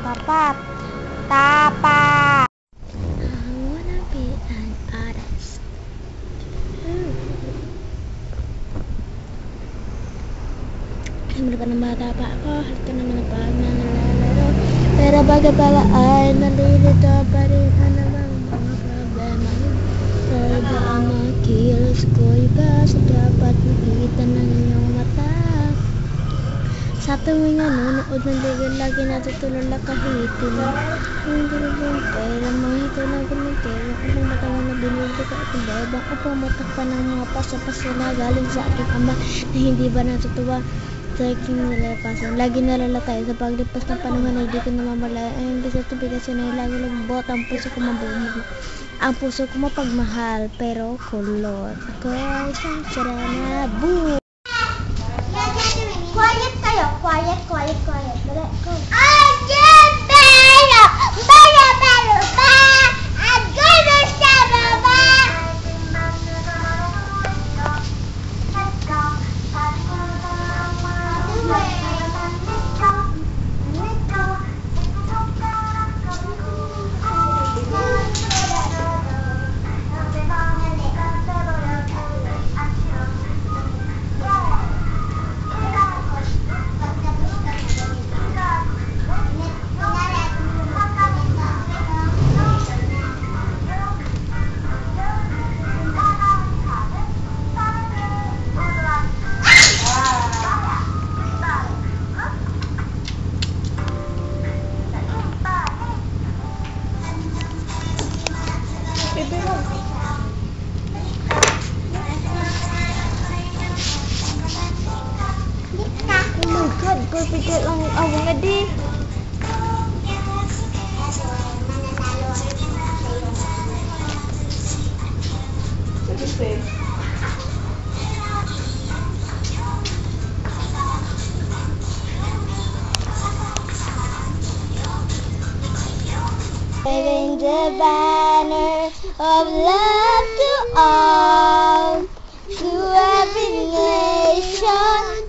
Papat. Tapak. I wanna be an artist. Merupakan bata pak ko ito naman ang pagmamalalaro pero bagabalaan nalilito pa rin ang mga problema pero baka makilos ko iba sa dapat makita ng iyong mata sa tuwing nanonood ng ligan lagi natutulala kahit hindi rin pera mahito na gumintero kung matawa na binili ko at beba ko pumatakpan ng mga paso-paso na galing sa aking ama na hindi ba natutuwa sa aking nilalapasan. Lagi nalala tayo sa paglipas ng panahon na hindi ko namamalaya. Ang bisa tibigasyon ay lagi lumbot. Ang puso ko mabuhay. Ang puso ko mapagmahal. Pero kulot. Ako ay isang sarana. Boom! Quiet kayo. Quiet. Dali, go. I'm just better. I'm gonna shout ba. Pikir lang awang na di. Waving the banner of love to all, to every nation.